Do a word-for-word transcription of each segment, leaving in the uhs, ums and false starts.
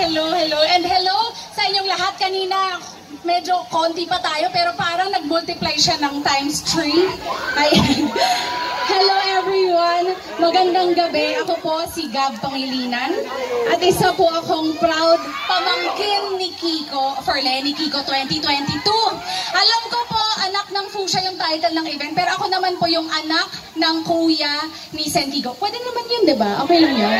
hello, hello. And hello sa inyong lahat. Kanina, medyo konti pa tayo, pero parang nag-multiply siya ng times three. Ayan. Hello everyone! Magandang gabi. Ako po si Gab Pangilinan. At isa po akong proud pamangkin ni Kiko for Lenny Kiko twenty twenty-two. Alam ko po, anak ng Fusha yung title ng event, pero ako naman po yung anak ng kuya ni Sen Kiko. Pwede naman yun, di ba? Okay lang yun.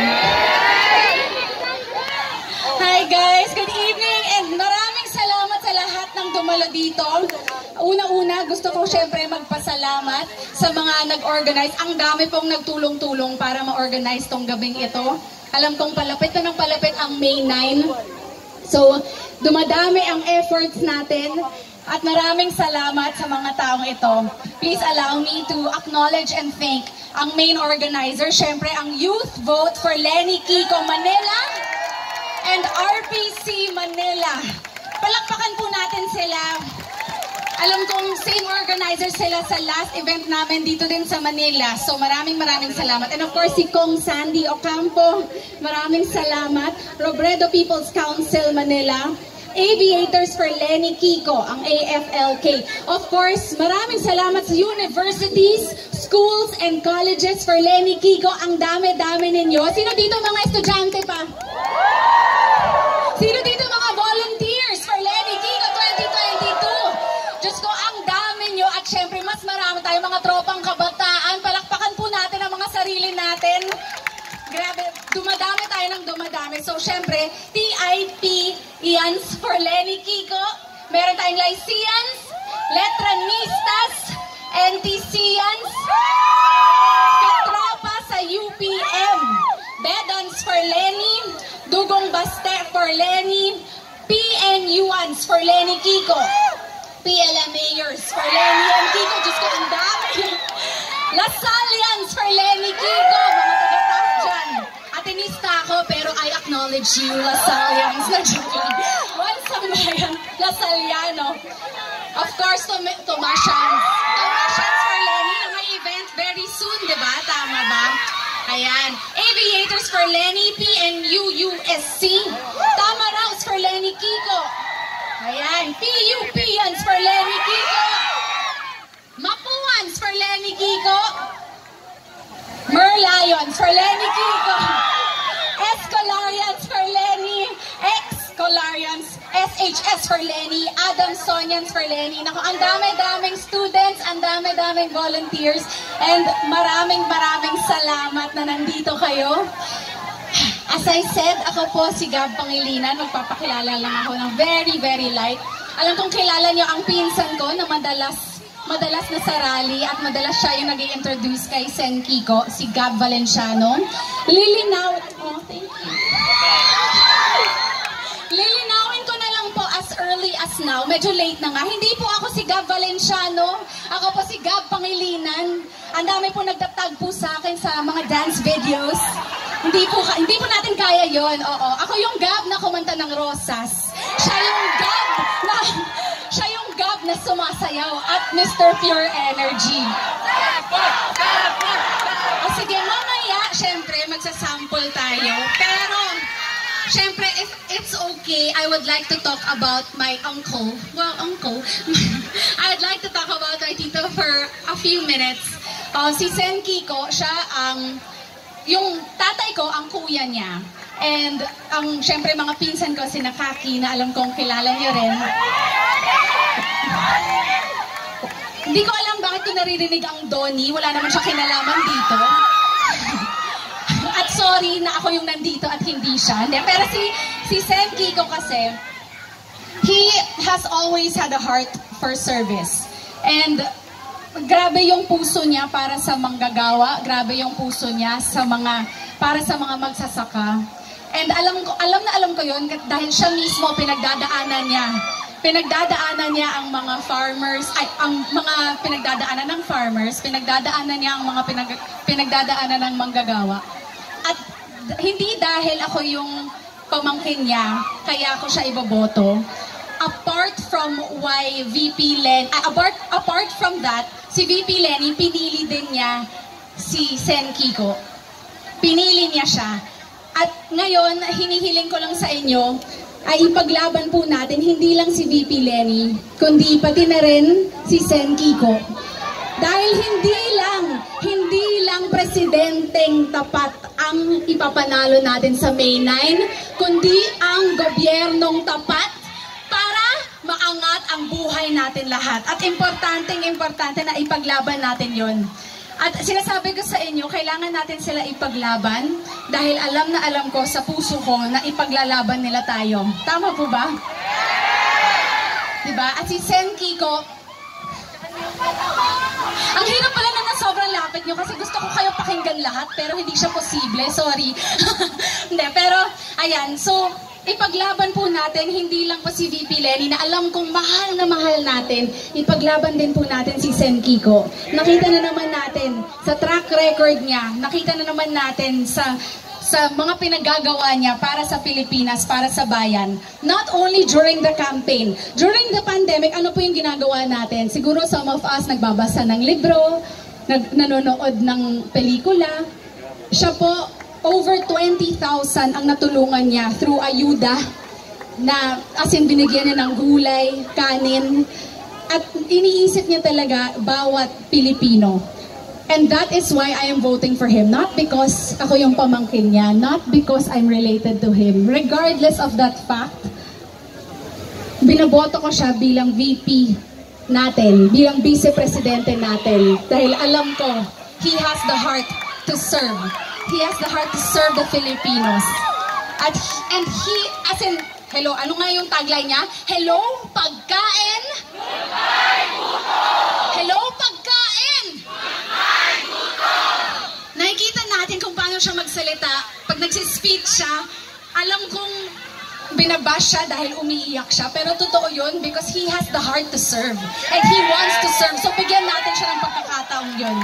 Hi guys! Good evening! And maraming salamat sa lahat ng dumalo dito. Una-una, gusto ko syempre magpasalamat sa mga nag-organize. Ang dami pong nagtulong-tulong para ma-organize tong gabing ito. Alam kong palapit na ng palapit ang May ninth. So, dumadami ang efforts natin at maraming salamat sa mga taong ito. Please allow me to acknowledge and thank ang main organizer, syempre ang Youth Vote for Lenny Kiko Manila and R P C Manila. Palakpakan po natin sila. Alam kong same organizer sila sa last event namin dito din sa Manila. So maraming maraming salamat. And of course si Kong Sandy Ocampo, maraming salamat. Robredo People's Council Manila. Aviators for Lenny Kiko, ang A F L K. Of course, maraming salamat sa universities, schools, and colleges for Lenny Kiko. Ang dami-dami ninyo. Sino dito mga estudyante pa? Sino dito mga volunteers for Lenny Kiko twenty twenty-two? Diyos ko, ang dami nyo. At syempre, mas marami tayo mga tropang kabataan. Palakpakan po natin ang mga sarili natin. Grabe, dumadami tayo ng dumadami. So, syempre, T I P, Ians for Lenny Kiko. Meron tayong Lyceans, Letranistas, N T C-ians, Katropa sa U P M, Bedons for Lenny, Dugong Baste for Lenny, P N U-ans for Lenny Kiko, P L M Mayors for Lenny and Kiko. Diyos ko, ang dami. Lasallians for Lenny Kiko. Mga taga-top dyan. Atenista ako, pero I acknowledge you, Lasallians. Na-joke lang. Once ang bayan, Lasalliano. Of course, Tom Tomasians. Tomasians for Lenny na may event very soon, di ba? Tama ba? Ayan. Aviators for Lenny, P N U U S C. Tamaraos for Lenny Kiko. Ayan. P U P-ians for Lenny Kiko. Mapuans for Lenny Kiko. Merlions for Lenny Kiko. Escolarians for Lenny. Ex-Colarians. S H S for Lenny. Adamsonians for Lenny. Naku, ang dami-daming students, ang dami-daming volunteers, and maraming maraming salamat na nandito kayo. As I said, ako po si Gab Pangilinan. Magpapakilala lang ako ng very, very light. Alam kong kilala niyo ang pinsan ko na madalas madalas na sa rally at madalas siya yung nag-i-introduce kay Sen Kiko, si Gab Valenciano. Lilinaw... Oh, thank you. Lilinawin ko na lang po as early as now. Medyo late na nga. Hindi po ako si Gab Valenciano. Ako po si Gab Pangilinan. Ang dami po nagtatag po sa akin sa mga dance videos. Hindi po, hindi po natin kaya yon. Oo. Ako yung Gab na kumanta ng Rosas. Siya yung Gab na... Siya yung Gab na sumasayaw at Mister Pure Energy. O sige, mamaya, syempre, magsasample tayo. Pero, syempre, if it's okay, I would like to talk about my uncle. Well, uncle. I would like to talk about my tito for a few minutes. Uh, si Sen Kiko, siya ang... Yung tatay ko, ang kuya niya. And, ang, syempre, mga pinsan ko, si Nakaki, na alam kong kilala niyo rin. Hindi ko alam bakit ko naririnig ang Donnie. Wala naman siya kinalaman dito. At sorry na ako yung nandito at hindi siya. Hindi. Pero si, si Sen Kiko kasi, he has always had a heart for service. And grabe yung puso niya para sa manggagawa. Grabe yung puso niya sa mga, para sa mga magsasaka. And alam ko, alam na alam ko yun dahil siya mismo pinagdadaanan niya. Pinagdadaanan niya ang mga farmers, ay, ang mga pinagdadaanan ng farmers, pinagdadaanan niya ang mga pinag, pinagdadaanan ng manggagawa. At hindi dahil ako yung pamangkin niya, kaya ako siya iboboto. Apart from why V P Len, uh, apart, apart from that, si V P Lenny, pinili din niya si Sen Kiko. Pinili niya siya. At ngayon, hinihiling ko lang sa inyo, ay ipaglaban po natin hindi lang si V P Leni, kundi pati na rin si Sen Kiko. Dahil hindi lang, hindi lang presidenteng tapat ang ipapanalo natin sa May ninth, kundi ang gobyernong tapat para maangat ang buhay natin lahat. At importanteng importante na ipaglaban natin yon. At sinasabi ko sa inyo, kailangan natin sila ipaglaban dahil alam na alam ko sa puso ko na ipaglalaban nila tayo. Tama po ba? Diba? At si Sen Kiko, ang hirap pala na na sobrang lapit nyo kasi gusto ko kayo pakinggan lahat pero hindi siya posible. Sorry. Hindi, pero ayan. So, ipaglaban po natin, hindi lang po si V P Leni na alam kong mahal na mahal natin, ipaglaban din po natin si Sen Kiko. Nakita na naman natin sa track record niya, nakita na naman natin sa sa mga pinagagawa niya para sa Pilipinas, para sa bayan. Not only during the campaign, during the pandemic, ano po yung ginagawa natin? Siguro some of us nagbabasa ng libro, nag nanonood ng pelikula. Siya po, over twenty thousand ang natulungan niya through ayuda na as in binigyan niya ng gulay, kanin, at iniisip niya talaga bawat Pilipino. And that is why I am voting for him. Not because ako yung pamangkin niya, not because I'm related to him. Regardless of that fact, binaboto ko siya bilang V P natin, bilang Vice Presidente natin. Dahil alam ko, he has the heart to serve. He has the heart to serve the Filipinos. At and he, as in, hello, ano nga yung tagline niya? Hello, pagkain! Goodbye, guto! Hello, pagkain! Goodbye, guto! Nakikita natin kung paano siya magsalita. Pag nagsispeech siya, alam kong binabash siya dahil umiiyak siya. Pero totoo yun because he has the heart to serve. And he wants to serve. So bigyan natin siya ng pagkakataong yun.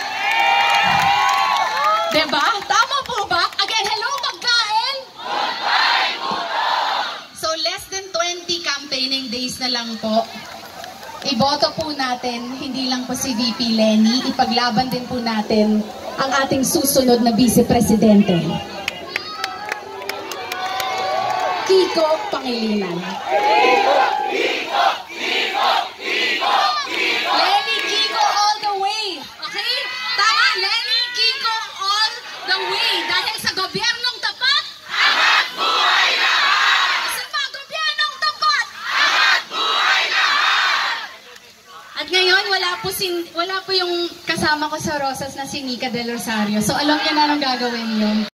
Diba? Tama po ba? Again, hello, pagkain! Goodbye, guto! So, less than twenty campaigning days na lang po. Iboto po natin, hindi lang po si V P Leni, ipaglaban din po natin ang ating susunod na Vice Presidente. Kiko Pangilinan. Kiko! Kiko! Kiko! Kiko! Kiko! Leni, Kiko all the way! Okay? Tama, Leni, Kiko all the way. Dahil sa gobyernong tapat, angat buhay lahat! Sa pa, gobyernong tapat, angat buhay lahat! At ngayon, wala po, sin, wala po yung kasama ko sa Rosas na si Nika Del Rosario. So, alam niyo na anong gagawin yun.